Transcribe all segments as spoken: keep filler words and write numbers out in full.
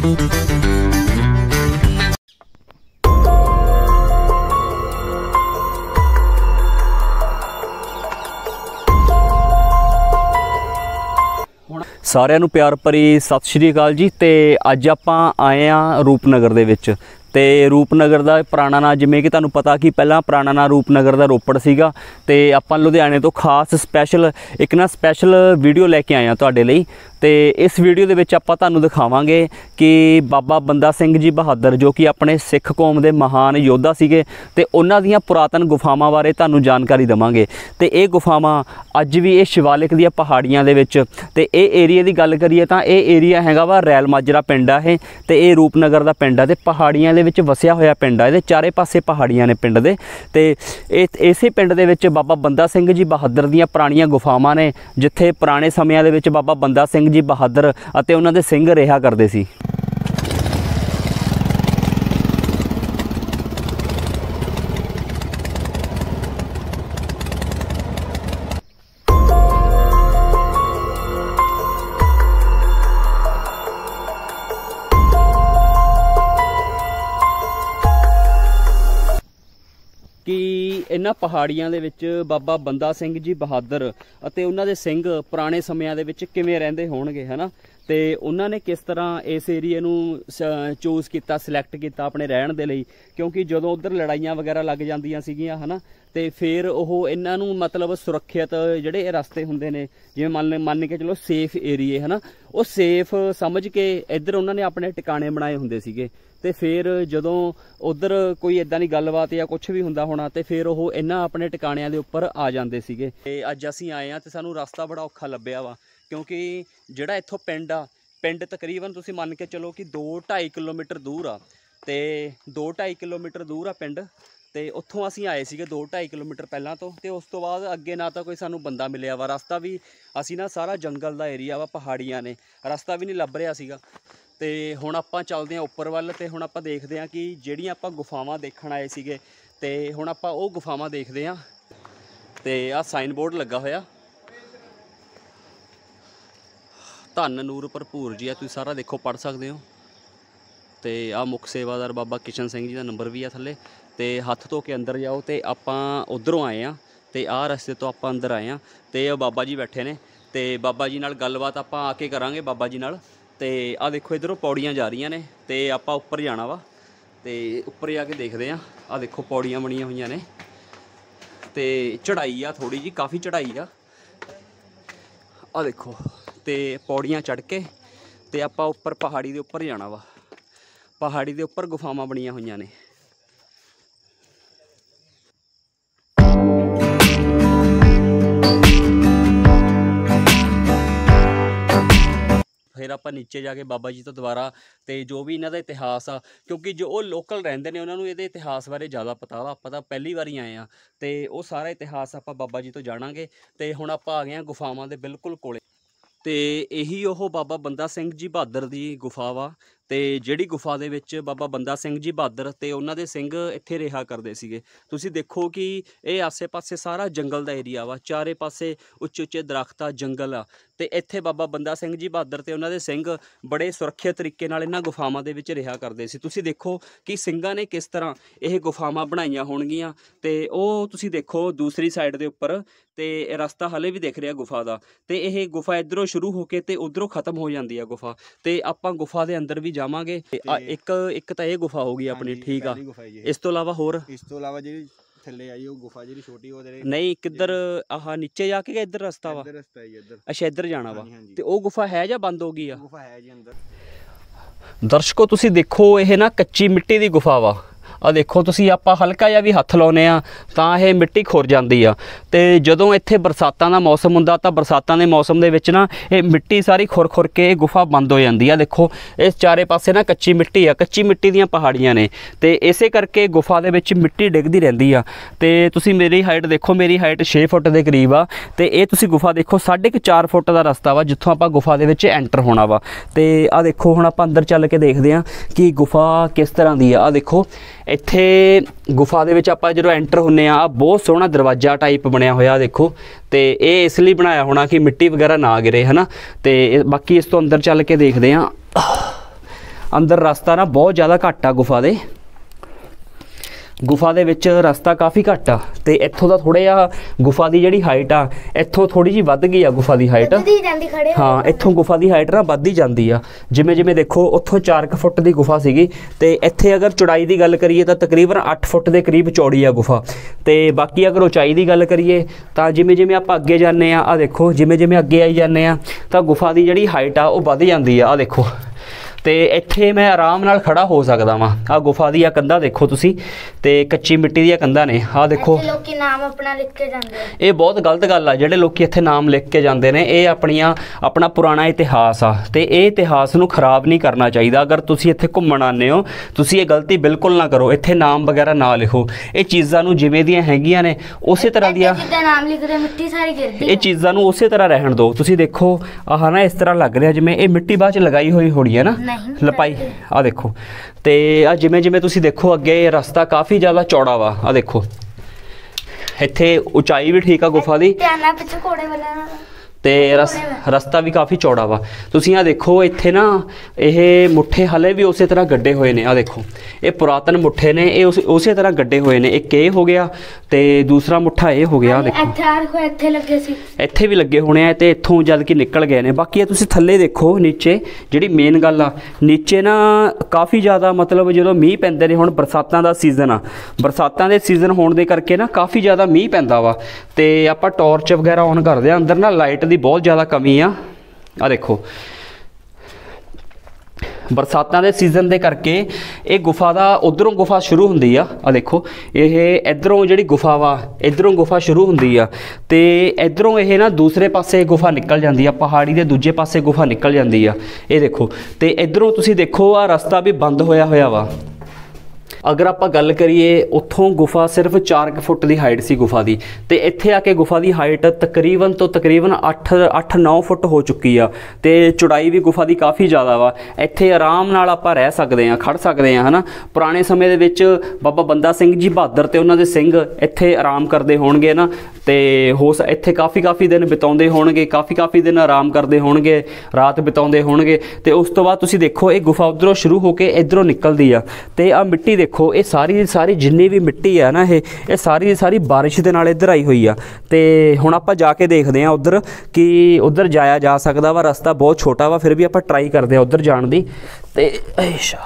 सारिਆਂ ਨੂੰ प्यार भरी सत श्री अकाल जी। तो अज आपां आए हाँ रूपनगर दे विच। ते रूपनगर का पुराना नाम जिमें कि तुहानूं पता कि पहला पुराना नाम रूपनगर का रोपड़ सीगा। ते आपां लुधियाने तो खास स्पैशल एक ना स्पैशल वीडियो लैके आए हैं तुहाडे लई। तो इस वीडियो दे विच आपां तुहानूं दिखावांगे कि बाबा बंदा सिंह जी बहादुर जो कि अपने सिख कौम के महान योद्धा सीगे ते उन्हां दीयां पुरातन गुफावां बारे तुहानूं जानकारी देवांगे। ते ये गुफावां अज भी ये शिवालिक दीयां पहाड़ियां दे विच ते ये एरिए की गल करिए तां ये एरिया हैगा वा रैल माजरा पिंड है ते ये रूपनगर का पिंड है ते पहाड़ियां दे विच वसिया होया पिंड है। चारे पासे पहाड़ियां ने पिंड दे ते इसे पिंड दे विच बाबा बंदा सिंह जी बहादुर दीयां पुराणियां गुफावां ने जिथे पुराने समयां दे विच बाबा बंदा सिंह जी बहादुर अते उन्हां दे सिंह रहा करदे सी। कि इन्हां पहाड़ियां दे विच बाबा बंदा सिंह जी बहादुर अते उन्हां दे सिंह पुराने समयां दे विच किवें रहिंदे होणगे है ना। ते उन्होंने किस तरह इस एरिए नूं चूज़ किया सिलैक्ट किया अपने रहन दे लई, क्योंकि जदों उधर लड़ाइयां वगैरह लग जांदियां सीगियां है ना। तो फिर वो इन्हां नूं मतलब सुरक्षित जिहड़े रस्ते हुंदे ने जिवें मान मान के चलो सेफ एरिए है ना, वो सेफ समझ के इधर उन्होंने अपने टिकाणे बनाए हुंदे सीगे। तो फिर जदों उधर कोई इदां दी गलबात या कुछ भी हुंदा होना तो फिर वो इन्हां अपने टिकाणियां दे उपर आ जांदे सीगे। ते अज असीं आए हां ते सानूं रस्ता बड़ा औखा लभ्या वा, क्योंकि जिहड़ा इत्थों पिंड आ पिंड तकरीबन तुसीं मन के चलो कि दो ढाई किलोमीटर दूर आ। ते दो ढाई किलोमीटर दूर आ पिंड। तो उत्थों असीं आए सीगे दो ढाई किलोमीटर पहलां तो ते उस तो बाद अगे ना तो कोई सानूं बंदा मिलिया वा, रस्ता भी असीं ना सारा जंगल दा एरिया वा, पहाड़ियां ने, रस्ता भी नहीं लभ रिहा सीगा। तो हुण आपां चलदे हां उपर वल ते हुण आपां देखदे हां कि जिहड़ियां आपां गुफावां देखण आए सीगे ते हुण आपां ओह गुफावां देखदे हां। ते आ साइन बोर्ड लगा होया धन नूर भरपूर जी है, तुसीं सारा देखो पढ़ सकते हो। तो आ मुख सेवादार बाबा किशन सिंह जी का नंबर भी है थले। तो हत्थ धो के अंदर जाओ। तो आपां उधरों आए हैं तो आ रस्ते तो आपां अंदर आए हैं। तो बाबा जी बैठे ने तो बाबा जी नाल गलबात आपां आके करांगे बाबा जी नाल। तो आ देखो इधरों पौड़ियां जा रही ने तो आपां उपर जाना वा। तो उपर जाके देखते हैं। आ देखो पौड़ियां बनिया हुई ने तो चढ़ाई आ थोड़ी जी, काफ़ी चढ़ाई आ। आ देखो तो पौड़ियां चढ़ के तो आपां उपर पहाड़ी के उपर जाना वा। पहाड़ी के उपर गुफावां बनिया हुई ने। फिर आप नीचे जाके बाबा जी तो दोबारा तो जो भी इन्हों का इतिहास आ, क्योंकि जो वो लोकल रहिंदे ने उन्होंने ये इतिहास बारे ज़्यादा पता वा। आप तो पहली बारी आए हैं तो वो सारा इतिहास आप बाबा जी तो जाणांगे। तो हुण आप आ गए हैं गुफावां दे बिल्कुल कोले। तो यही वो बाबा बंदा सिंह जी बहादुर की गुफा वा। तो जिहड़ी गुफा दे विच बाबा बंदा सिंह जी बहादुर ते उन्हां दे सिंह इत्थे रहा करदे सीगे। तुसीं देखो कि ये आसे पासे सारा जंगल का एरिया वा, चारे पासे उच्चे उच्चे दरख्त आ, जंगल आ। तो इत्थे बाबा बंदा सिंह जी बहादुर ते उन्हां दे सिंह बड़े सुरक्षित तरीके नाल इन्हां गुफावां दे विच रहा करदे सी। तुसीं देखो कि ਸਿੰਘਾਂ ने किस तरह ये गुफावां बनाईयां होणगीਆਂ। तो वो तुसीं देखो दूसरी साइड के उपर तो रस्ता हले भी दिख रहा गुफा का। तो यह गुफा इधरों शुरू होकर तो उधरों खत्म हो जाती है गुफा। तो आपां गुफा के अंदर भी जावांगे। एक एक तो यह गुफा होगी अपनी, ठीक आ। इस तो इलावा होर इस तो इलावा जी थल्ले आई वो गुफा जी छोटी वो नहीं किधर आह नीचे जाके इधर रास्ता वा। अच्छा इधर जाना वा। तो वो गुफा है या बंद हो गई आ? गुफा है जी अंदर। दर्शकों तुसीं देखो यह ना कच्ची मिट्टी की गुफा वा। आ देखो तुसीं आपां हल्का जिहा भी हत्थ लाउने आ तां ये मिट्टी खुर जाती आ। तो जदों इत्थे बरसातां दा मौसम हुंदा तां बरसातां दे मौसम दे विच ना ये मिट्टी सारी खुर खुर के गुफा बंद हो जाती है। देखो इस चारे पासे ना कच्ची मिट्टी आ, कच्ची मिट्टी दीयां पहाड़ियां ने। तो इसे करके गुफा दे विच मिट्टी डिगदी रहिंदी आ। तो तुसीं मेरी हाइट देखो, मेरी हाइट छे फुट के करीब आ। तो ये तुसीं गुफा देखो साढ़े क चार फुट का रस्ता वा जित्थों आपां गुफा दे विच एंटर होना वा। तो आ देखो हुण आपां अंदर चल के देखदे आ कि गुफा किस तरह दी आ। आ देखो इत्थे गुफा दे विच आपां जदों एंटर हुंदे आ बहुत सोहना दरवाजा टाइप बनया होया देखो। तो ये इसलिए बनाया होना कि मिट्टी वगैरह ना गिरे है ना। तो बाकी इस तो अंदर चल के देखते हैं। ਅੰਦਰ ਰਸਤਾ ਨਾ ਬਹੁਤ ਜ਼ਿਆਦਾ ਘੱਟ ਆ ਗੁਫਾ ਦੇ ਗੁਫਾ ਦੇ ਵਿੱਚ ਰਸਤਾ ਕਾਫੀ ਘੱਟ ਆ ਤੇ ਇੱਥੋਂ ਦਾ ਥੋੜਾ ਜਿਹਾ ਗੁਫਾ ਦੀ ਜਿਹੜੀ ਹਾਈਟ ਆ ਇੱਥੋਂ ਥੋੜੀ ਜਿਹੀ ਵੱਧ ਗਈ ਆ ਗੁਫਾ ਦੀ ਹਾਈਟ ਹਾਂ ਇੱਥੋਂ ਗੁਫਾ ਦੀ ਹਾਈਟ ਨਾ ਵੱਧਦੀ ਜਾਂਦੀ ਆ ਜਿਵੇਂ ਜਿਵੇਂ ਦੇਖੋ ਉੱਥੋਂ ਚਾਰ ਕੁ ਫੁੱਟ ਦੀ ਗੁਫਾ ਸੀਗੀ ਤੇ ਇੱਥੇ ਅਗਰ ਚੌੜਾਈ ਦੀ ਗੱਲ ਕਰੀਏ ਤਾਂ ਤਕਰੀਬਨ ਅੱਠ ਫੁੱਟ ਦੇ ਕਰੀਬ ਚੌੜੀ ਆ ਗੁਫਾ ਤੇ ਬਾਕੀ ਅਗਰ ਉਚਾਈ ਦੀ ਗੱਲ ਕਰੀਏ ਤਾਂ ਜਿਵੇਂ ਜਿਵੇਂ ਆਪਾਂ ਅੱਗੇ ਜਾਂਦੇ ਆ ਆ ਦੇਖੋ ਜਿਵੇਂ ਜਿਵੇਂ ਅੱਗੇ ਆਈ ਜਾਂਦੇ ਆ ਤਾਂ ਗੁਫਾ ਦੀ ਜਿਹੜੀ ਹਾਈਟ ਆ ਉਹ ਵੱਧ ਜਾਂਦੀ ਆ ਆ ਦੇਖੋ ਤੇ ਇੱਥੇ ਮੈਂ ਆਰਾਮ ਨਾਲ ਖੜਾ ਹੋ ਸਕਦਾ ਵਾਂ ਆ ਗੁਫਾ ਦੀਆਂ ਕੰਧਾਂ ਦੇਖੋ ਤੁਸੀਂ ਤੇ ਕੱਚੀ ਮਿੱਟੀ ਦੀਆਂ ਕੰਧਾਂ ਨੇ ਆ ਦੇਖੋ ਲੋਕੀ ਨਾਮ ਆਪਣਾ ਲਿਖ ਕੇ ਜਾਂਦੇ ਆ ਇਹ ਬਹੁਤ ਗਲਤ ਗੱਲ ਆ ਜਿਹੜੇ ਲੋਕੀ ਇੱਥੇ ਨਾਮ ਲਿਖ ਕੇ ਜਾਂਦੇ ਨੇ ਇਹ ਆਪਣੀਆਂ ਆਪਣਾ ਪੁਰਾਣਾ ਇਤਿਹਾਸ ਆ ਤੇ ਇਹ ਇਤਿਹਾਸ ਨੂੰ ਖਰਾਬ ਨਹੀਂ ਕਰਨਾ ਚਾਹੀਦਾ ਅਗਰ ਤੁਸੀਂ ਇੱਥੇ ਘੁੰਮਣ ਆਉਂਦੇ ਹੋ ਤੁਸੀਂ ਇਹ ਗਲਤੀ ਬਿਲਕੁਲ ਨਾ ਕਰੋ ਇੱਥੇ ਨਾਮ ਵਗੈਰਾ ਨਾ ਲਿਖੋ ਇਹ ਚੀਜ਼ਾਂ ਨੂੰ ਜਿਵੇਂ ਦੀਆਂ ਹੈਗੀਆਂ ਨੇ ਉਸੇ ਤਰ੍ਹਾਂ ਦੀਆਂ ਜਿੱਦਾਂ ਨਾਮ ਲਿਖਦੇ ਮਿੱਟੀ ਸਾਰੀ ਗਿਰਦੀ ਇਹ ਚੀਜ਼ਾਂ ਨੂੰ ਉਸੇ ਤਰ੍ਹਾਂ ਰਹਿਣ ਦਿਓ ਤੁਸੀਂ ਦੇਖੋ ਆਹ ਨਾ ਇਸ ਤਰ੍ਹਾਂ ਲੱਗ ਰਿਹਾ ਜਿਵੇਂ ਇਹ ਮਿੱਟੀ ਬਾਅਦ ਚ ਲਗਾਈ ਹੋਈ ਹੋਣੀ ਹੈ ਨਾ ਲਪਾਈ ਆ ਦੇਖੋ ਤੇ ਆ ਜਿਵੇਂ ਜਿਵੇਂ ਤੁਸੀਂ ਦੇਖੋ ਅੱਗੇ ਰਸਤਾ ਕਾਫੀ ਜ਼ਿਆਦਾ ਚੌੜਾ ਵਾ ਆ ਦੇਖੋ ਇੱਥੇ ਉਚਾਈ ਵੀ ਠੀਕ ਆ ਗੁਫਾ ਦੀ ਧਿਆਨਾ ਪਿੱਛੇ ਘੋੜੇ ਵਾਲਾ ਤੇ ਰਸ ਰਸਤਾ ਵੀ ਕਾਫੀ ਚੌੜਾ ਵਾ ਤੁਸੀਂ ਆ ਦੇਖੋ ਇੱਥੇ ਨਾ ਇਹ ਮੁੱਠੇ ਹਲੇ ਵੀ ਉਸੇ ਤਰ੍ਹਾਂ ਗੱਡੇ ਹੋਏ ਨੇ ਆ ਦੇਖੋ ਇਹ ਪੁਰਾਤਨ ਮੁੱਠੇ ਨੇ ਇਹ ਉਸੇ ਤਰ੍ਹਾਂ ਗੱਡੇ ਹੋਏ ਨੇ ਇੱਕ ਇਹ ਹੋ ਗਿਆ ਤੇ ਦੂਸਰਾ ਮੁੱਠਾ ਇਹ ਹੋ ਗਿਆ ਆ ਦੇਖੋ ਇੱਥੇ ਆਰ ਹੋਏ ਇੱਥੇ ਲੱਗੇ ਸੀ ਇੱਥੇ ਵੀ ਲੱਗੇ ਹੋਣੇ ਆ ਤੇ ਇੱਥੋਂ ਜਦ ਕਿ ਨਿਕਲ ਗਏ ਨੇ ਬਾਕੀ ਇਹ ਤੁਸੀਂ ਥੱਲੇ ਦੇਖੋ ਨੀਚੇ ਜਿਹੜੀ ਮੇਨ ਗੱਲ ਆ ਨੀਚੇ ਨਾ ਕਾਫੀ ਜ਼ਿਆਦਾ ਮਤਲਬ ਜਦੋਂ ਮੀਂਹ ਪੈਂਦੇ ਨੇ ਹੁਣ ਬਰਸਾਤਾਂ ਦਾ ਸੀਜ਼ਨ ਆ ਬਰਸਾਤਾਂ ਦੇ ਸੀਜ਼ਨ ਹੋਣ ਦੇ ਕਰਕੇ ਨਾ ਕਾਫੀ ਜ਼ਿਆਦਾ ਮੀਂਹ ਪੈਂਦਾ ਵਾ ਤੇ ਆਪਾਂ ਟਾਰਚ ਵਗੈਰਾ ਔਨ ਕਰਦੇ ਆ ਅੰਦਰ ਨਾ ਲਾਈਟ ਦੀ ਬਹੁਤ ਜ਼ਿਆਦਾ ਕਮੀ ਆ ਆ ਦੇਖੋ ਬਰਸਾਤਾਂ ਦੇ ਸੀਜ਼ਨ ਦੇ ਕਰਕੇ ਇਹ ਗੁਫਾ ਦਾ ਉਧਰੋਂ ਗੁਫਾ ਸ਼ੁਰੂ ਹੁੰਦੀ ਆ ਆ ਦੇਖੋ ਇਹ ਇਧਰੋਂ ਜਿਹੜੀ ਗੁਫਾ ਵਾ ਇਧਰੋਂ ਗੁਫਾ ਸ਼ੁਰੂ ਹੁੰਦੀ ਆ ਤੇ ਇਧਰੋਂ ਇਹ ਨਾ ਦੂਸਰੇ ਪਾਸੇ ਗੁਫਾ ਨਿਕਲ ਜਾਂਦੀ ਆ ਪਹਾੜੀ ਦੇ ਦੂਜੇ ਪਾਸੇ ਗੁਫਾ ਨਿਕਲ ਜਾਂਦੀ ਆ ਇਹ ਦੇਖੋ ਤੇ ਇਧਰੋਂ ਤੁਸੀਂ ਦੇਖੋ ਆ ਰਸਤਾ ਵੀ ਬੰਦ ਹੋਇਆ ਹੋਇਆ ਵਾ ਅਗਰ ਆਪਾਂ ਗੱਲ ਕਰੀਏ ਉੱਥੋਂ ਗੁਫਾ ਸਿਰਫ ਚਾਰ ਕੁ ਫੁੱਟ ਦੀ ਹਾਈਟ ਸੀ ਗੁਫਾ ਦੀ ਤੇ ਇੱਥੇ ਆ ਕੇ ਗੁਫਾ ਦੀ ਹਾਈਟ ਤਕਰੀਬਨ ਤੋਂ ਤਕਰੀਬਨ ਅੱਠ ਅੱਠ ਨੌ ਫੁੱਟ ਹੋ ਚੁੱਕੀ ਆ ਤੇ ਚੌੜਾਈ ਵੀ ਗੁਫਾ ਦੀ ਕਾਫੀ ਜ਼ਿਆਦਾ ਵਾ ਇੱਥੇ ਆਰਾਮ ਨਾਲ ਆਪਾਂ ਰਹਿ ਸਕਦੇ ਆ ਖੜ ਸਕਦੇ ਆ ਹਨਾ ਪੁਰਾਣੇ ਸਮੇਂ ਦੇ ਵਿੱਚ ਬਾਬਾ ਬੰਦਾ ਸਿੰਘ ਜੀ ਬਹਾਦਰ ਤੇ ਉਹਨਾਂ ਦੇ ਸਿੰਘ ਇੱਥੇ ਆਰਾਮ ਕਰਦੇ ਹੋਣਗੇ ਨਾ ਤੇ ਹੋ ਇੱਥੇ ਕਾਫੀ ਕਾਫੀ ਦਿਨ ਬਿਤਾਉਂਦੇ ਹੋਣਗੇ ਕਾਫੀ ਕਾਫੀ ਦਿਨ ਆਰਾਮ ਕਰਦੇ ਹੋਣਗੇ ਰਾਤ ਬਿਤਾਉਂਦੇ ਹੋਣਗੇ ਤੇ ਉਸ ਤੋਂ ਬਾਅਦ ਤੁਸੀਂ ਦੇਖੋ ਇਹ ਗੁਫਾ ਉਧਰੋਂ ਸ਼ੁਰੂ ਹੋ ਕੇ ਇਧਰੋਂ ਨਿਕਲਦੀ ਆ ਤੇ ਆ ਮਿੱਟੀ ਦੇਖੋ ਇਹ ਸਾਰੀ ਦੀ ਸਾਰੀ ਜਿੰਨੀ ਵੀ ਮਿੱਟੀ ਆ ਨਾ ਇਹ ਇਹ ਸਾਰੀ ਦੀ ਸਾਰੀ ਬਾਰਿਸ਼ ਦੇ ਨਾਲ ਇੱਧਰ ਆਈ ਹੋਈ ਆ ਤੇ ਹੁਣ ਆਪਾਂ ਜਾ ਕੇ ਦੇਖਦੇ ਆ ਉਧਰ ਕਿ ਉਧਰ ਜਾਇਆ ਜਾ ਸਕਦਾ ਵਾ ਰਸਤਾ ਬਹੁਤ ਛੋਟਾ ਵਾ ਫਿਰ ਵੀ ਆਪਾਂ ਟਰਾਈ ਕਰਦੇ ਆ ਉਧਰ ਜਾਣ ਦੀ ਤੇ ਅੱਛਾ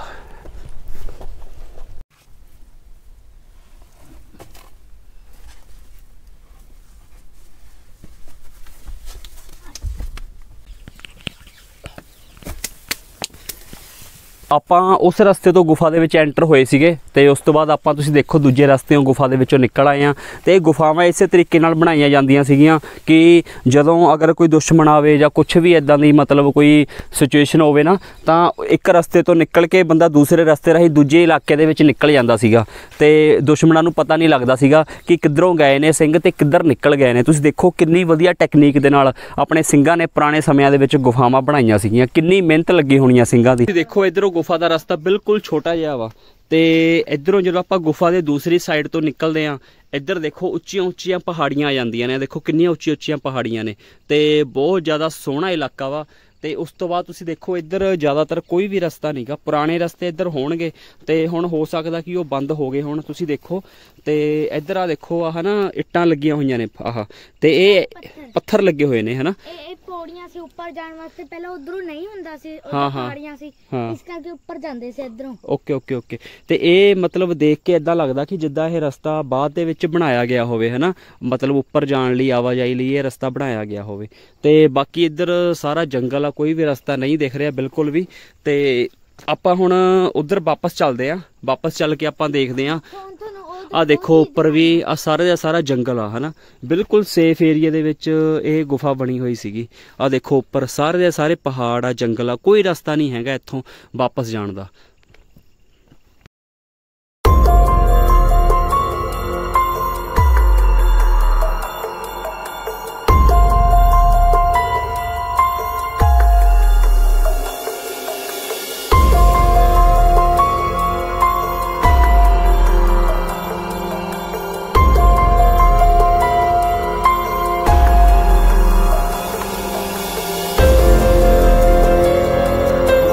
ਆਪਾਂ ਉਸ ਰਸਤੇ ਤੋਂ ਗੁਫਾ ਦੇ ਵਿੱਚ ਐਂਟਰ ਹੋਏ ਸੀਗੇ ਤੇ ਉਸ ਤੋਂ ਬਾਅਦ ਆਪਾਂ ਤੁਸੀਂ ਦੇਖੋ ਦੂਜੇ ਰਸਤੇੋਂ ਗੁਫਾ ਦੇ ਵਿੱਚੋਂ ਨਿਕਲ ਆਏ ਆ ਤੇ ਇਹ ਗੁਫਾਵਾਂ ਇਸੇ ਤਰੀਕੇ ਨਾਲ ਬਣਾਈਆਂ ਜਾਂਦੀਆਂ ਸੀਗੀਆਂ ਕਿ ਜਦੋਂ ਅਗਰ ਕੋਈ ਦੁਸ਼ਮਣ ਆਵੇ ਜਾਂ ਕੁਝ ਵੀ ਇਦਾਂ ਦੀ ਮਤਲਬ ਕੋਈ ਸਿਚੁਏਸ਼ਨ ਹੋਵੇ ਨਾ ਤਾਂ ਇੱਕ ਰਸਤੇ ਤੋਂ ਨਿਕਲ ਕੇ ਬੰਦਾ ਦੂਸਰੇ ਰਸਤੇ ਰਾਹੀਂ ਦੂਜੇ ਇਲਾਕੇ ਦੇ ਵਿੱਚ ਨਿਕਲ ਜਾਂਦਾ ਸੀਗਾ ਤੇ ਦੁਸ਼ਮਣਾਂ ਨੂੰ ਪਤਾ ਨਹੀਂ ਲੱਗਦਾ ਸੀਗਾ ਕਿ ਕਿੱਧਰੋਂ ਗਏ ਨੇ ਸਿੰਘ ਤੇ ਕਿੱਧਰ ਨਿਕਲ ਗਏ ਨੇ ਤੁਸੀਂ ਦੇਖੋ ਕਿੰਨੀ ਵਧੀਆ ਟੈਕਨੀਕ ਦੇ ਨਾਲ ਆਪਣੇ ਸਿੰਘਾਂ ਨੇ ਪੁਰਾਣੇ ਸਮਿਆਂ ਦੇ ਵਿੱਚ ਗੁਫਾਵਾਂ ਬਣਾਈਆਂ ਸੀਗੀਆਂ ਕਿੰਨੀ ਮਿਹਨਤ ਲੱਗੀ ਹੋਣੀਆਂ ਸਿੰਘਾਂ ਦੀ ਦੇਖੋ ਇੱਧਰੋਂ ਗੁਫਾ ਦਾ ਰਸਤਾ ਬਿਲਕੁਲ ਛੋਟਾ ਜਿਹਾ ਵਾ ਤੇ ਇੱਧਰੋਂ ਜਦੋਂ ਆਪਾਂ ਗੁਫਾ ਦੇ ਦੂਸਰੀ ਸਾਈਡ ਤੋਂ ਨਿਕਲਦੇ ਆ ਇੱਧਰ ਦੇਖੋ ਉੱਚੀਆਂ ਉੱਚੀਆਂ ਪਹਾੜੀਆਂ ਆ ਜਾਂਦੀਆਂ ਨੇ ਦੇਖੋ ਕਿੰਨੀਆਂ ਉੱਚੀਆਂ ਉੱਚੀਆਂ ਪਹਾੜੀਆਂ ਨੇ ਤੇ ਬਹੁਤ ਜ਼ਿਆਦਾ ਸੋਹਣਾ ਇਲਾਕਾ ਵਾ ਤੇ ਉਸ ਤੋਂ ਬਾਅਦ ਤੁਸੀਂ ਦੇਖੋ ਇੱਧਰ ਜ਼ਿਆਦਾਤਰ ਕੋਈ ਵੀ ਰਸਤਾ ਨਹੀਂਗਾ ਪੁਰਾਣੇ ਰਸਤੇ ਇੱਧਰ ਹੋਣਗੇ ਤੇ ਹੁਣ ਹੋ ਸਕਦਾ ਕਿ ਉਹ ਬੰਦ ਹੋ ਗਏ ਹੁਣ ਤੁਸੀਂ ਦੇਖੋ ਤੇ ਇੱਧਰ ਆ ਦੇਖੋ ਆਹ ਨਾ ਇੱਟਾਂ ਲੱਗੀਆਂ ਹੋਈਆਂ ਨੇ ਆਹ ਤੇ ਇਹ ਪੱਥਰ ਲੱਗੇ ਹੋਏ ਨੇ ਹਨਾ ਇਹ ਪੌੜੀਆਂ ਸੀ ਉੱਪਰ ਜਾਣ ਵਾਸਤੇ ਪਹਿਲਾਂ ਉਧਰੋਂ ਨਹੀਂ ਹੁੰਦਾ ਸੀ ਹਾਂ ਹਾਂ ਪਹਾੜੀਆਂ ਸੀ ਇਸ ਕਰਕੇ ਉੱਪਰ ਜਾਂਦੇ ਸੀ ਇੱਧਰੋਂ ਓਕੇ ਓਕੇ ਓਕੇ ਤੇ ਇਹ ਮਤਲਬ ਦੇਖ ਕੇ ਇਦਾਂ ਲੱਗਦਾ ਕਿ ਜਿੱਦਾਂ ਇਹ ਰਸਤਾ ਬਾਅਦ ਦੇ ਵਿੱਚ ਬਣਾਇਆ ਗਿਆ ਹੋਵੇ ਹਨਾ ਮਤਲਬ ਉੱਪਰ ਜਾਣ ਲਈ ਆਵਾਜਾਈ ਲਈ ਇਹ ਰਸਤਾ ਬਣਾਇਆ ਗਿਆ ਹੋਵੇ ਤੇ ਬਾਕੀ ਇੱਧਰ ਸਾਰਾ ਜੰਗਲ ਆ ਕੋਈ ਵੀ ਰਸਤਾ ਨਹੀਂ ਦਿਖ ਰਿਹਾ ਬਿਲਕੁਲ ਵੀ ਤੇ ਆਪਾਂ ਹੁਣ ਉਧਰ ਵਾਪਸ ਚੱਲਦੇ ਆ ਵਾਪਸ ਚੱਲ ਕੇ ਆਪਾਂ ਦੇਖਦੇ ਆ ਆ ਦੇਖੋ ਉੱਪਰ ਵੀ ਆ ਸਾਰੇ ਦਾ ਸਾਰਾ ਜੰਗਲ ਆ ਹਨਾ ਬਿਲਕੁਲ ਸੇਫ ਏਰੀਆ ਦੇ ਵਿੱਚ ਇਹ ਗੁਫਾ ਬਣੀ ਹੋਈ ਸੀਗੀ ਆ ਦੇਖੋ ਉੱਪਰ ਸਾਰੇ ਦੇ ਸਾਰੇ ਪਹਾੜ ਆ ਜੰਗਲ ਆ ਕੋਈ ਰਸਤਾ ਨਹੀਂ ਹੈਗਾ ਇੱਥੋਂ ਵਾਪਸ ਜਾਣ ਦਾ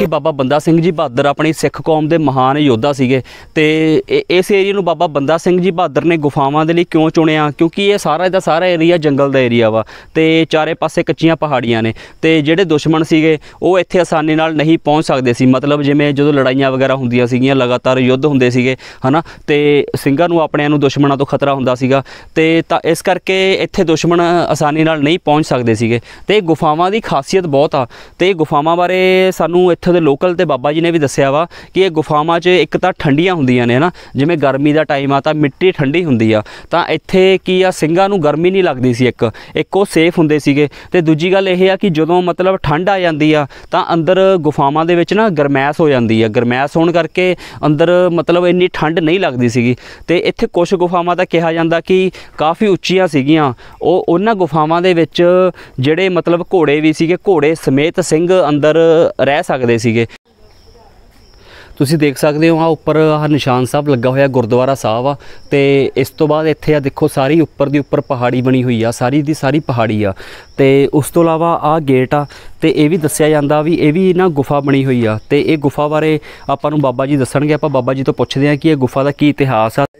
ਕਿ ਬਾਬਾ ਬੰਦਾ ਸਿੰਘ ਜੀ ਬਹਾਦਰ ਆਪਣੀ ਸਿੱਖ ਕੌਮ ਦੇ ਮਹਾਨ ਯੋਧਾ ਸੀਗੇ ਤੇ ਇ- ਇਸ ਏਰੀਆ ਨੂੰ ਬਾਬਾ ਬੰਦਾ ਸਿੰਘ ਜੀ ਬਹਾਦਰ ਨੇ ਗੁਫਾਵਾਂ ਦੇ ਲਈ ਕਿਉਂ ਚੁਣਿਆ? ਕਿਉਂਕਿ ਇਹ ਸਾਰਾ ਦਾ ਸਾਰਾ ਏਰੀਆ ਜੰਗਲ ਦਾ ਏਰੀਆ ਵਾ ਤੇ ਚਾਰੇ ਪਾਸੇ ਕੱਚੀਆਂ ਪਹਾੜੀਆਂ ਨੇ ਤੇ ਜਿਹੜੇ ਦੁਸ਼ਮਣ ਸੀਗੇ ਉਹ ਇੱਥੇ ਆਸਾਨੀ ਨਾਲ ਨਹੀਂ ਪਹੁੰਚ ਸਕਦੇ ਸੀ। ਮਤਲਬ ਜਿਵੇਂ ਜਦੋਂ ਲੜਾਈਆਂ ਵਗੈਰਾ ਹੁੰਦੀਆਂ ਸੀਗੀਆਂ, ਲਗਾਤਾਰ ਯੁੱਧ ਹੁੰਦੇ ਸੀਗੇ ਹਨਾ, ਤੇ ਸਿੰਘਾਂ ਨੂੰ ਆਪਣਿਆਂ ਨੂੰ ਦੁਸ਼ਮਣਾਂ ਤੋਂ ਖਤਰਾ ਹੁੰਦਾ ਸੀਗਾ ਤੇ ਤਾਂ ਇਸ ਕਰਕੇ ਇੱਥੇ ਦੁਸ਼ਮਣ ਆਸਾਨੀ ਨਾਲ ਨਹੀਂ ਪਹੁੰਚ ਸਕਦੇ ਸੀਗੇ। ਤੇ ਗੁਫਾਵਾਂ ਦੀ ਖਾਸੀਅਤ ਬਹੁਤ ਆ ਤੇ ਇਹ ਗੁਫਾਵਾਂ ਬਾਰੇ ਸਾਨੂੰ ਇੱਥੇ ਦੇ ਲੋਕਲ ਤੇ ਬਾਬਾ ਜੀ ਨੇ ਵੀ ਦੱਸਿਆ ਵਾ ਕਿ ਇਹ ਗੁਫਾਵਾਂ 'ਚ ਇੱਕ ਤਾਂ ਠੰਡੀਆਂ ਹੁੰਦੀਆਂ ਨੇ ਹਨਾ, ਜਿਵੇਂ ਗਰਮੀ ਦਾ ਟਾਈਮ ਆ ਤਾਂ ਮਿੱਟੀ ਠੰਡੀ ਹੁੰਦੀ ਆ, ਤਾਂ ਇੱਥੇ ਕੀ ਆ ਸਿੰਘਾਂ ਨੂੰ ਗਰਮੀ ਨਹੀਂ ਲੱਗਦੀ ਸੀ। ਇੱਕ ਇੱਕ ਉਹ ਸੇਫ ਹੁੰਦੇ ਸੀਗੇ ਤੇ ਦੂਜੀ ਗੱਲ ਇਹ ਆ ਕਿ ਜਦੋਂ ਮਤਲਬ ਠੰਡ ਆ ਜਾਂਦੀ ਆ ਤਾਂ ਅੰਦਰ ਗੁਫਾਵਾਂ ਦੇ ਵਿੱਚ ਨਾ ਗਰਮੈਸ਼ ਹੋ ਜਾਂਦੀ ਆ। ਗਰਮੈਸ਼ ਹੋਣ ਕਰਕੇ ਅੰਦਰ ਮਤਲਬ ਇੰਨੀ ਠੰਡ ਨਹੀਂ ਲੱਗਦੀ ਸੀਗੀ। ਤੇ ਇੱਥੇ ਕੁਝ ਗੁਫਾਵਾਂ ਦਾ ਕਿਹਾ ਜਾਂਦਾ ਕਿ ਕਾਫੀ ਉੱਚੀਆਂ ਸੀਗੀਆਂ। ਉਹ ਉਹਨਾਂ ਗੁਫਾਵਾਂ ਦੇ ਵਿੱਚ ਜਿਹੜੇ ਮਤਲਬ ਘੋੜੇ ਵੀ ਸੀਗੇ, ਘੋੜੇ ਸਮੇਤ ਸਿੰਘ ਅੰਦਰ ਰਹਿ ਸਕਦੇ ਸੀਗੇ। ਤੁਸੀਂ ਦੇਖ ਸਕਦੇ ਹੋ ਆ ਉੱਪਰ ਆਹ ਨਿਸ਼ਾਨ ਸਾਹਿਬ ਲੱਗਾ ਹੋਇਆ ਗੁਰਦੁਆਰਾ ਸਾਹਿਬ ਆ ਤੇ ਇਸ ਤੋਂ ਬਾਅਦ ਇੱਥੇ ਆ ਦੇਖੋ ਸਾਰੀ ਉੱਪਰ ਦੀ ਉੱਪਰ ਪਹਾੜੀ ਬਣੀ ਹੋਈ ਆ, ਸਾਰੀ ਦੀ ਸਾਰੀ ਪਹਾੜੀ ਆ। ਤੇ ਉਸ ਤੋਂ ਇਲਾਵਾ ਆਹ ਗੇਟ ਆ ਤੇ ਇਹ ਵੀ ਦੱਸਿਆ ਜਾਂਦਾ ਵੀ ਇਹ ਵੀ ਨਾ ਗੁਫਾ ਬਣੀ ਹੋਈ ਆ ਤੇ ਇਹ ਗੁਫਾ ਬਾਰੇ ਆਪਾਂ ਨੂੰ ਬਾਬਾ ਜੀ ਦੱਸਣਗੇ। ਆਪਾਂ ਬਾਬਾ ਜੀ ਤੋਂ ਪੁੱਛਦੇ ਹਾਂ ਕਿ ਇਹ ਗੁਫਾ ਦਾ ਕੀ ਇਤਿਹਾਸ ਆ।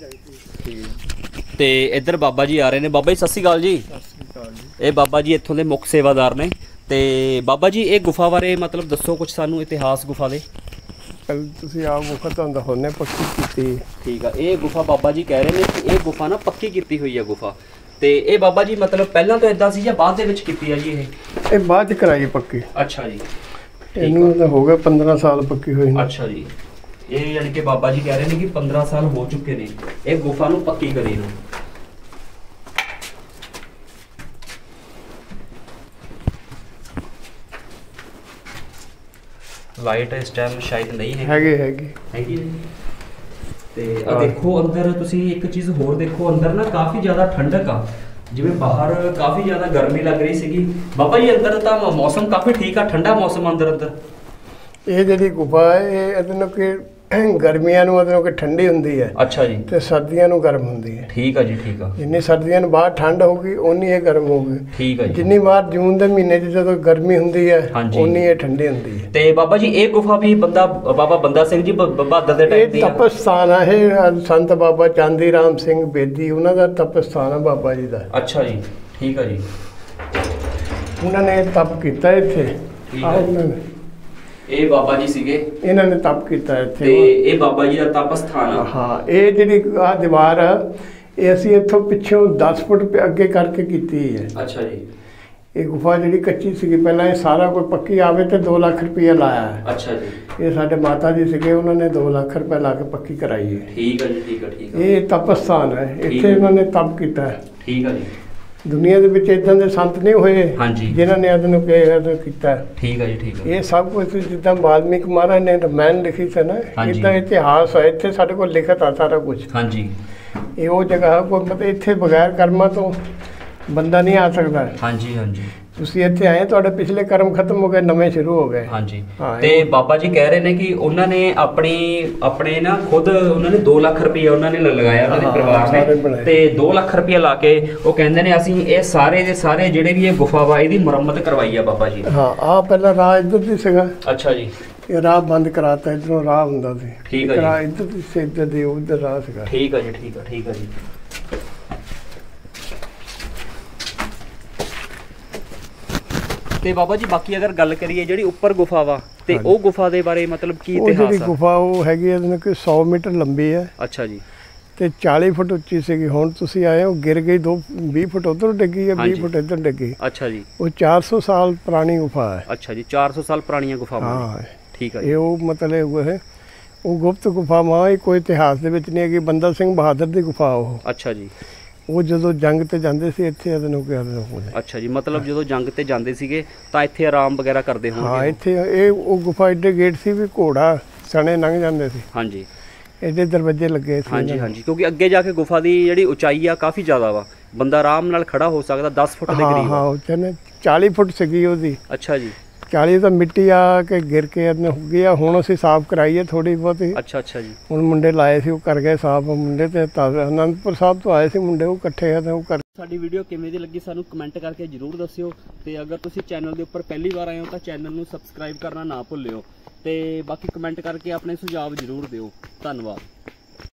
ਤੇ ਇੱਧਰ ਬਾਬਾ ਜੀ ਆ ਰਹੇ ਨੇ। ਬਾਬਾ ਜੀ ਸਤਿ ਸ਼੍ਰੀ ਅਕਾਲ ਜੀ। ਇਹ ਬਾਬਾ ਜੀ ਇੱਥੋਂ ਦੇ ਮੁੱਖ ਸੇਵਾਦਾਰ ਨੇ। ਤੇ ਬਾਬਾ ਜੀ ਇਹ ਗੁਫਾ ਬਾਰੇ ਮਤਲਬ ਦੱਸੋ ਕੁਝ ਸਾਨੂੰ, ਇਤਿਹਾਸ ਗੁਫਾ ਦੇ। ਕੱਲ ਤੁਸੀਂ ਆ ਗੁਫਾ ਤੁਹਾਨੂੰ ਹੁਣੇ ਪੱਕੀ ਕੀਤੀ। ਠੀਕ ਆ, ਇਹ ਗੁਫਾ ਬਾਬਾ ਜੀ ਕਹਿ ਰਹੇ ਨੇ ਕਿ ਇਹ ਗੁਫਾ ਨਾ ਪੱਕੀ ਕੀਤੀ ਹੋਈ ਆ ਗੁਫਾ। ਤੇ ਇਹ ਬਾਬਾ ਜੀ ਮਤਲਬ ਪਹਿਲਾਂ ਤੋਂ ਇਦਾਂ ਸੀ ਜਾਂ ਬਾਅਦ ਦੇ ਵਿੱਚ ਕੀਤੀ ਆ ਜੀ ਇਹ? ਇਹ ਬਾਅਦ ਚ ਕਰਾਈ ਪੱਕੀ। ਅੱਛਾ ਜੀ, ਇਹਨੂੰ ਤਾਂ ਹੋ ਗਏ ਪੰਦਰਾਂ ਸਾਲ ਪੱਕੀ ਹੋਈ ਨੂੰ। ਅੱਛਾ ਜੀ, ਇਹ ਯਾਨੀ ਕਿ ਬਾਬਾ ਜੀ ਕਹਿ ਰਹੇ ਨੇ ਕਿ ਪੰਦਰਾਂ ਸਾਲ ਹੋ ਚੁੱਕੇ ਨੇ ਇਹ ਗੁਫਾ ਨੂੰ ਪੱਕੀ ਕਰੀ ਨੂੰ। ਲਾਈਟ ਇਸ ਟਾਈਮ ਸ਼ਾਇਦ ਨਹੀਂ ਹੈ। ਹੈਗੇ ਹੈਗੇ ਹੈਗੀ ਤੇ ਆ ਦੇਖੋ ਅੰਦਰ ਤੁਸੀਂ ਇੱਕ ਚੀਜ਼ ਹੋਰ ਦੇਖੋ, ਅੰਦਰ ਨਾ ਕਾਫੀ ਜ਼ਿਆਦਾ ਠੰਡਕ ਆ। ਜਿਵੇਂ ਬਾਹਰ ਕਾਫੀ ਜ਼ਿਆਦਾ ਗਰਮੀ ਲੱਗ ਰਹੀ ਸੀਗੀ ਬਾਬਾ ਜੀ, ਅੰਦਰ ਤਾਂ ਮੌਸਮ ਕਾਫੀ ਠੀਕ ਆ, ਠੰਡਾ ਮੌਸਮ ਅੰਦਰ ਅੰਦਰ। ਇਹ ਜਿਹੜੀ ਗੁਫਾ ਹੈ ਇਹ ਇਹਦੇ ਨਾਲ ਕਿ ਗਰਮੀਆਂ ਨੂੰ ਮਤਲਬ ਕਿ ਠੰਡੀ ਹੁੰਦੀ ਹੈ। ਅੱਛਾ ਜੀ। ਤੇ ਸਰਦੀਆਂ ਨੂੰ ਗਰਮ ਹੁੰਦੀ ਹੈ। ਠੀਕ ਆ ਜੀ, ਠੀਕ ਆ। ਜਿੰਨੀ ਸਰਦੀਆਂ ਨੂੰ ਬਾਹਰ ਠੰਡ ਹੋਊਗੀ ਓਨੀ ਇਹ ਗਰਮ ਹੋਊਗੀ। ਠੀਕ ਆ ਜੀ। ਜਿੰਨੀ ਬਾਹਰ ਜੂਨ ਦੇ ਮਹੀਨੇ 'ਚ ਜਦੋਂ ਗਰਮੀ ਹੁੰਦੀ ਹੈ ਓਨੀ ਇਹ ਠੰਡੀ ਹੁੰਦੀ ਹੈ। ਤੇ ਬਾਬਾ ਜੀ ਇਹ ਗੁਫਾ ਵੀ ਬੰਦਾ ਬਾਬਾ ਬੰਦਾ ਸਿੰਘ ਜੀ ਬ- ਬਹਾਦਰ ਦੇ ਟਾਈਮ ਦੀ ਇਹ ਤਪਸਥਾਨ ਆ। ਇਹ ਸੰਤ ਬਾਬਾ ਚਾਂਦੀ ਰਾਮ ਸਿੰਘ ਬੇਦੀ ਉਹਨਾਂ ਦਾ ਤਪਸਥਾਨ ਆ ਬਾਬਾ ਜੀ ਦਾ। ਅੱਛਾ ਜੀ, ਠੀਕ ਆ ਜੀ। ਉਹਨਾਂ ਨੇ ਤਪ ਕੀਤਾ ਇੱਥੇ। ਠੀਕ ਆਹ ਆ। ਉਹਨਾਂ ਨੇ ਇਹ ਬਾਬਾ ਜੀ ਸੀਗੇ ਇਹਨਾਂ ਨੇ ਤਪ ਕੀਤਾ ਇੱਥੇ। ਤੇ ਇਹ ਬਾਬਾ ਜੀ ਦਾ ਤਪ ਸਥਾਨ ਆ। ਹਾਂ, ਇਹ ਜਿਹੜੀ ਆਹ ਦੀਵਾਰ ਆ ਇਹ ਅਸੀਂ ਇੱਥੋਂ ਪਿੱਛੋਂ ਦਸ ਫੁੱਟ ਪ- ਅੱਗੇ ਕਰਕੇ ਕੀਤੀ ਹੈ। ਅੱਛਾ ਜੀ। ਇਹ ਗੁਫਾ ਜਿਹੜੀ ਕੱਚੀ ਸੀਗੀ ਪਹਿਲਾਂ, ਇਹ ਸਾਰਾ ਕੋਈ ਪੱਕੀ ਆਵੇ ਤੇ ਦੋ ਲੱਖ ਰੁਪਈਆ ਲਾਇਆ ਹੈ। ਅੱਛਾ ਜੀ। ਇਹ ਸਾਡੇ ਮਾਤਾ ਜੀ ਸੀਗੇ, ਉਹਨਾਂ ਨੇ ਦੋ ਲੱਖ ਰੁਪਏ ਲਾ ਕੇ ਪੱਕੀ ਕਰਾਈ ਹੈ। ਠੀਕ ਆ ਜੀ, ਠੀਕ ਆ, ਠੀਕ ਆ। ਇਹ ਤਪਸਥਾਨ ਹੈ, ਠੀਕ ਇੱਥੇ ਹੈ। ਇਹਨਾਂ ਨੇ ਤਪ ਕੀਤਾ ਹੈ। ਠੀਕ ਆ ਜੀ। ਦੁਨੀਆ ਦੇ ਵਿੱਚ ਇਦਾਂ ਦੇ ਸੰਤ ਨਹੀਂ ਹੋਏ ਹਾਂਜੀ। ਜਿਨ੍ਹਾਂ ਨੇ ਇਹਨੂੰ ਕਿਹਾ ਕੀਤਾ। ਠੀਕ ਆ ਜੀ, ਠੀਕ ਆ। ਇਹ ਸਭ ਕੁਝ ਜਿੱਦਾਂ ਵਾਲਮੀਕ ਮਹਾਰਾਜ ਨੇ ਰਮਾਇਣ ਲਿਖੀ ਸੀ ਨਾ, ਹਾਂਜੀ। ਇਦਾਂ ਇਤਿਹਾਸ ਹੈ। ਇੱਥੇ ਸਾਡੇ ਕੋਲ ਲਿਖਤ ਆ ਸਾਰਾ ਕੁਝ। ਹਾਂਜੀ। ਇਹ ਉਹ ਜਗ੍ਹਾ ਕੋਈ ਮਤਲਬ ਇੱਥੇ ਬਗੈਰ ਕਰਮਾਂ ਤੋਂ ਬੰਦਾ ਨਹੀਂ ਆ ਸਕਦਾ। ਹਾਂਜੀ ਹਾਂਜੀ। ਤੁਸੀਂ ਇੱਥੇ ਆਏ, ਤੁਹਾਡੇ ਪਿਛਲੇ ਕਰਮ ਖਤਮ ਹੋ ਗਏ, ਨਵੇਂ ਸ਼ੁਰੂ ਹੋ ਗਏ। ਹਾਂਜੀ। ਹਾਂ, ਤੇ ਇਹ- ਬਾਬਾ ਜੀ ਕਹਿ ਰਹੇ ਨੇ ਕਿ ਉਹਨਾਂ ਨੇ ਆਪਣੀ ਆਪਣੇ ਨਾ ਖੁਦ ਉਹਨਾਂ ਨੇ ਦੋ ਲੱਖ ਰੁਪਏ ਉਹਨਾਂ ਨੇ ਲ- ਲਗਾਇਆ ਉਹਨਾਂ ਦੇ ਹਾਂ, ਪਰਿਵਾਰ ਸਾਰੇ ਨੇ ਬਣਾਏ। ਤੇ ਦੋ ਲੱਖ ਰੁਪਏ ਲਾ ਕੇ ਉਹ ਕਹਿੰਦੇ ਨੇ ਅਸੀਂ ਇਹ ਸਾਰੇ ਦੇ ਸਾਰੇ ਜਿਹੜੇ ਵੀ ਇਹ ਗੁਫਾ ਵਾ ਇਹਦੀ ਮੁਰੰਮਤ ਕਰਵਾਈ ਆ ਬਾਬਾ ਜੀ। ਹਾਂ, ਆ ਪਹਿਲਾਂ ਰਾਹ ਇੱਧਰ ਦੀ ਸੀਗਾ, ਅੱਛਾ ਜੀ। ਇਹ ਰਾਹ ਬੰਦ ਕਰਾਤਾ। ਇੱਧਰੋਂ ਰਾਹ ਹੁੰਦਾ ਸੀ। ਠੀਕ ਹੈ ਇੱਕ ਜੀ। ਰਾਹ ਇੱਧਰ ਦੀ ਸੀ, ਇੱਧਰ ਦੀ ਉੱਧਰ ਰਾਹ ਸੀਗਾ। ਠੀਕ ਆ ਜੀ, ਠੀਕ ਆ, ਠੀਕ ਆ ਜੀ। ਤੇ ਬਾਬਾ ਜੀ ਬਾਕੀ ਅਗਰ ਗੱਲ ਕਰੀਏ ਜਿਹੜੀ ਉੱਪਰ ਗੁਫਾ ਵਾ ਤੇ ਉਹ ਗੁਫਾ ਦੇ ਬਾਰੇ ਮਤਲਬ ਕੀ ਉਹ ਜਿਹੜੀ ਇਤਿਹਾਸ ਆ? ਗੁਫਾ ਉਹ ਹੈਗੀ ਹੈ ਇਹਨੂੰ ਕਿ ਸੌ ਮੀਟਰ ਲੰਬੀ ਹੈ ਅੱਛਾ ਜੀ। ਤੇ ਚਾਲੀ ਫੁੱਟ ਉੱਚੀ ਸੀਗੀ। ਹੁਣ ਤੁਸੀਂ ਆਏ ਹੋ, ਗਿਰ ਗਈ। ਦੋ ਵੀਹ ਫੁੱਟ ਉੱਧਰ ਡਿੱਗੀ ਹੈ, ਵੀਹ ਹਾਂਜੀ। ਫੁੱਟ ਇੱਧਰ ਡਿੱਗੀ। ਅੱਛਾ ਜੀ। ਉਹ ਚਾਰ ਸੌ ਸਾਲ ਪੁਰਾਣੀ ਗੁਫਾ ਹੈ। ਅੱਛਾ ਜੀ, ਚਾਰ ਸੌ ਸਾਲ ਪੁਰਾਣੀਆਂ ਗੁਫਾਵਾਂ ਨੇ। ਹਾਂ, ਠੀਕ ਆ ਜੀ। ਇਹ ਉਹ ਮਤਲਬ ਉਹ ਹੈ ਉਹ ਗੁਪਤ ਗੁਫਾ ਮਾਂ ਹੀ ਕੋਈ ਇਤਿਹਾਸ ਦੇ ਵਿੱਚ ਨਹੀਂ ਹੈਗੀ। ਬੰਦਾ ਸਿੰਘ ਬਹਾਦਰ ਦੀ ਗੁਫਾ ਉਹ ਅੱਛਾ ਜੀ। ਉਹ ਜਦੋਂ ਜੰਗ ਤੇ ਜਾਂਦੇ ਸੀ ਇੱਥੇ ਇਹਨੂੰ ਕਿਹਾ ਅੱਛਾ ਜੀ, ਮਤਲਬ ਜਦੋਂ ਜੰਗ ਤੇ ਜਾਂਦੇ ਸੀਗੇ ਤਾਂ ਇੱਥੇ ਆਰਾਮ ਵਗੈਰਾ ਕਰਦੇ ਹਾਂ, ਹੋਣਗੇ। ਇੱਥੇ ਇਹ ਉਹ ਗੁਫਾ ਏਡੇ ਗੇਟ ਸੀ ਵੀ ਘੋੜਾ ਸਣੇ ਲੰਘ ਜਾਂਦੇ ਸੀ। ਹਾਂਜੀ ਏਡੇ ਦਰਵਾਜ਼ੇ ਲੱਗੇ ਸੀ। ਹਾਂਜੀ ਹਾਂਜੀ, ਕਿਉਂਕਿ ਅੱਗੇ ਜਾ ਕੇ ਗੁਫਾ ਦੀ ਜਿਹੜੀ ਉਚਾਈ ਆ ਕਾਫੀ ਜ਼ਿਆਦਾ ਵਾ, ਬੰਦਾ ਆਰਾਮ ਨਾਲ ਖੜਾ ਹੋ ਸਕਦਾ, ਦਸ ਫੁੱਟ ਦੇ ਹਾਂ ਕਰੀਬ ਹਾਂ, ਆ। ਉਹ ਕਹਿੰਦੇ ਚਾਲੀ ਫੁੱਟ ਸੀਗੀ ਉਹਦੀ। ਅੱਛਾ ਜੀ। ਚਾਲੀ ਤਾਂ ਮਿੱਟੀ ਆ ਕੇ ਗਿਰ ਕੇ ਇਹਨੇ ਹੋ ਗਈ ਆ। ਹੁਣ ਅਸੀਂ ਸਾਫ਼ ਕਰਾਈ ਹੈ ਥੋੜੀ ਬਹੁਤੀ। ਅੱਛਾ ਅੱਛਾ ਜੀ। ਹੁਣ ਮੁੰਡੇ ਲਾਏ ਸੀ, ਉਹ ਕਰ ਗਏ ਸਾਫ਼। ਮੁੰਡੇ ਤੇ ਤਾਂ ਅਨੰਦਪੁਰ ਸਾਹਿਬ ਤੋਂ ਆਏ ਸੀ ਮੁੰਡੇ, ਉਹ ਇਕੱਠੇ ਆ ਤੇ ਉਹ ਕਰ ਸਾਡੀ ਵੀਡੀਓ ਕਿਵੇਂ ਦੀ ਲੱਗੀ ਸਾਨੂੰ ਕਮੈਂਟ ਕਰਕੇ ਜਰੂਰ ਦੱਸਿਓ ਤੇ ਅਗਰ ਤੁਸੀਂ ਚੈਨਲ ਦੇ ਉੱਪਰ ਪਹਿਲੀ ਵਾਰ ਆਏ ਹੋ ਤਾਂ ਚੈਨਲ ਨੂੰ ਸਬਸਕ੍ਰਾਈਬ ਕਰਨਾ ਨਾ ਭੁੱਲਿਓ ਤੇ ਬਾਕੀ ਕਮੈਂਟ ਕਰਕੇ ਆਪਣੇ ਸੁਝਾਅ ਜਰੂਰ ਦਿਓ। ਧੰਨਵਾਦ।